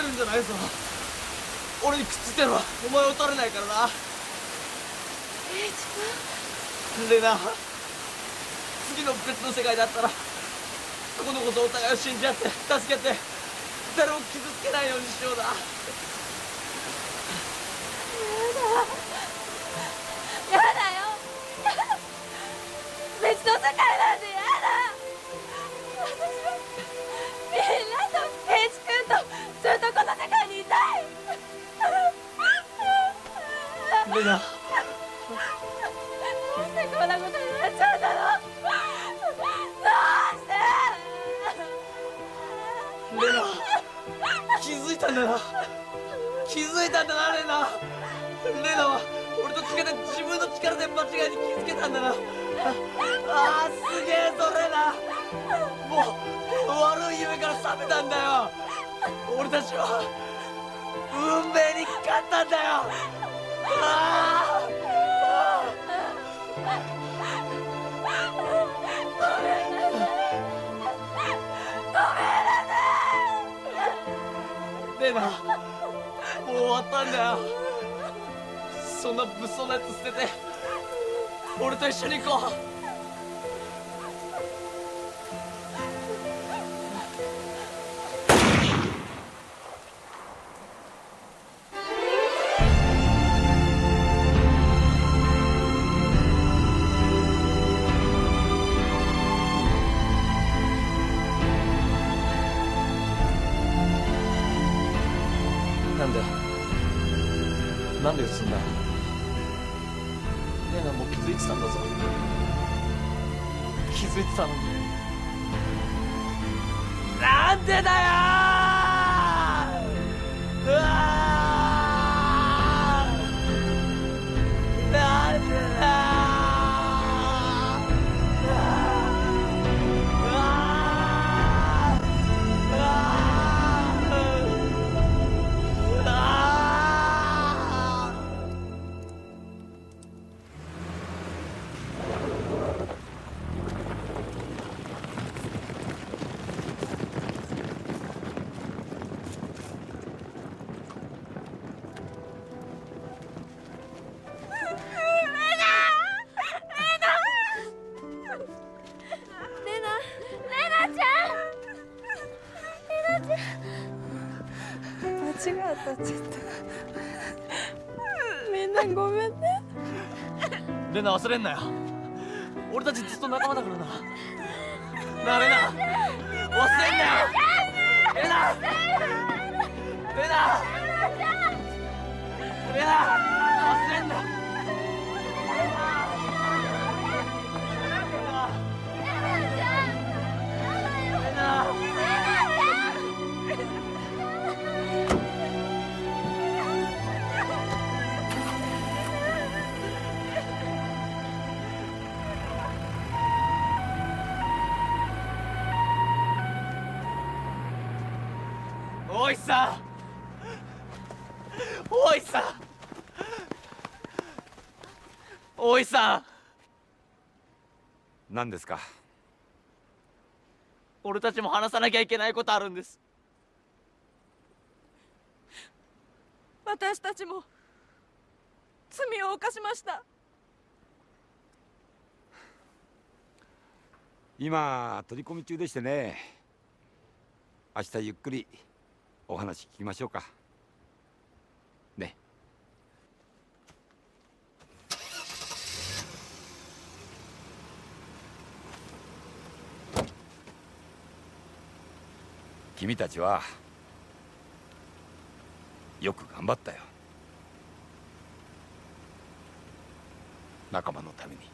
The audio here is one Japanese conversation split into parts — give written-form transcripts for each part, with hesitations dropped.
るんじゃないぞ。俺にくっついてるわ。お前を撃たれないからな。 栄一君。 レナ、次の別の世界だったら今度こそお互いを信じ合って助けて、誰も傷つけないようにしようだ。 やだよ。別の世界なんてやだ。私はみんなと栄一君とずっとこの世界にいたい。 レナ、 どうしてこんなことになっちゃうんだろう。どうして。 レナ、気づいたんだな。気づいたんだな、レナ。レナは俺と違って自分の力で間違いに気づけたんだな。ああ、すげえぞレナ。もう悪い夢から覚めたんだよ。俺たちは運命に勝ったんだよ。ああ、レナ、もう終わったんだよ。そんな物騒なやつ捨てて俺と一緒に行こう。なんで撃つんだ。レナもう気づいてたんだぞ。気づいてたのになんでだよー。うわー、なんでだよ間違えた、ちょっとみんなごめんね。 レナ、忘れんなよ。俺たちずっと仲間だからな。なあレナ、忘れんなよ。レナ、レナ、レナ、忘れんな。レナ、おいさん、おいさん、おいさん。 何ですか。 俺たちも話さなきゃいけないことあるんです。 私たちも罪を犯しました。 今取り込み中でしてね、明日ゆっくりお話聞きましょうかね。君たちはよく頑張ったよ。仲間のために。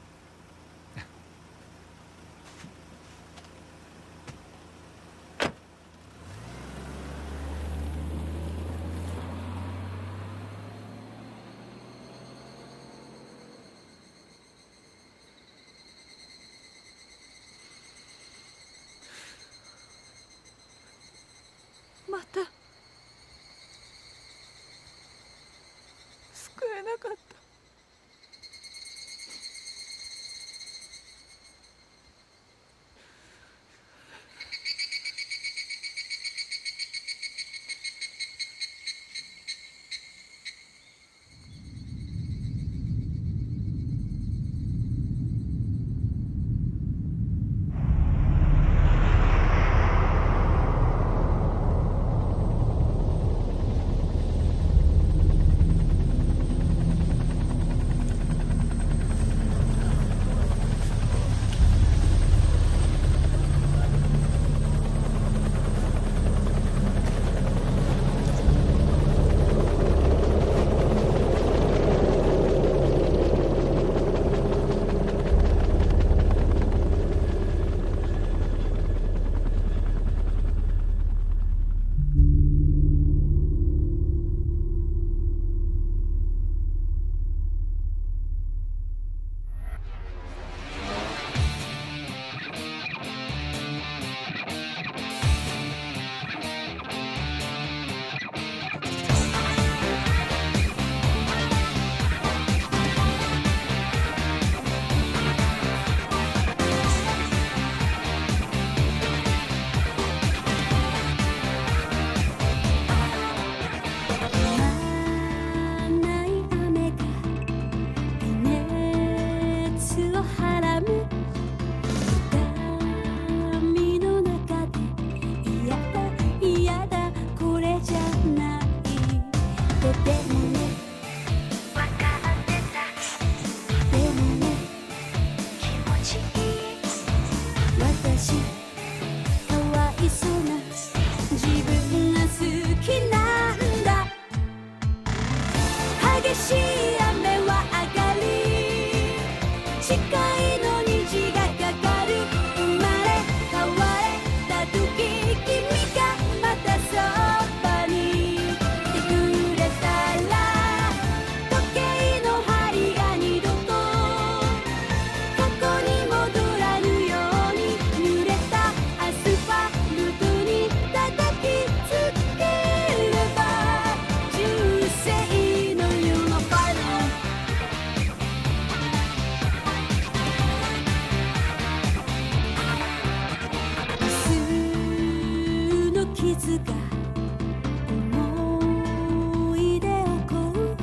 また救えなかった。 とでもね分かってたでもね気持ちいい私かわいそうな自分が好きなんだ激しい雨は上がり近いの虹がかかる生まれ変われた時君がまたそばにいてくれたら時計の針が二度と過去に戻らぬように濡れたアスファルトに叩きつければ銃声のようなファイナルの傷が思い出をこう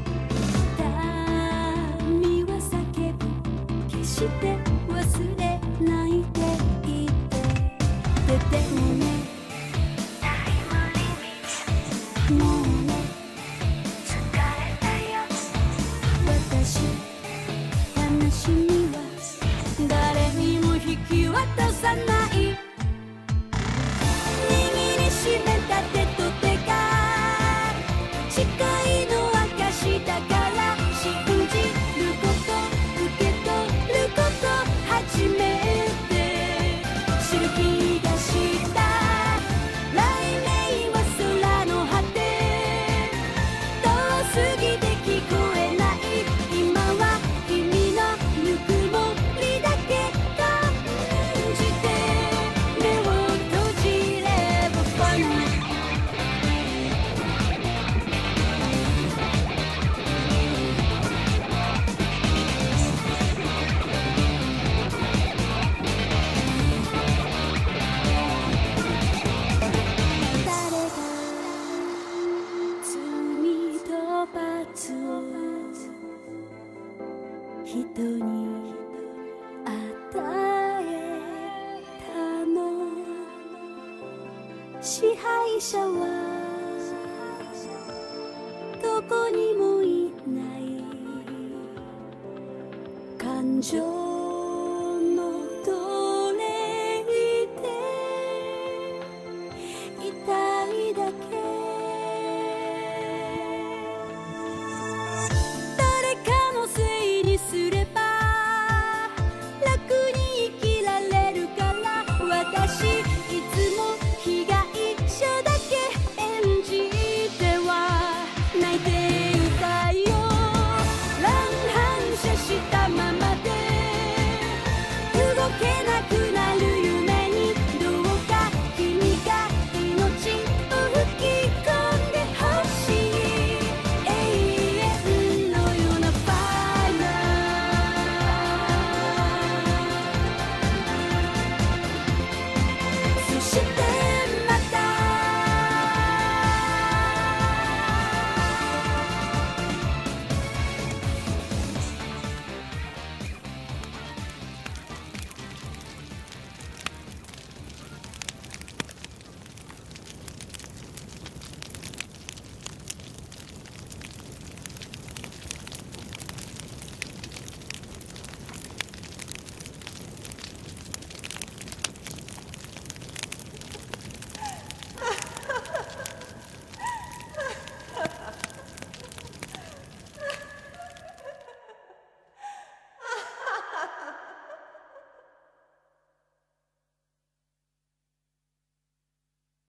痛みは叫ぶ決して忘れないでいてでもねもうね疲れたよ私悲しみは誰にも引き渡さない握りしめた手と手が誓いの証だから信じること受け取ること初めて知る気がした雷鳴は空の果て遠すぎて聞こえない今は君のぬくもりだけ感じて目を閉じればファイナル誰が罪と罰を人に与えたの支配者はどこにもいない感情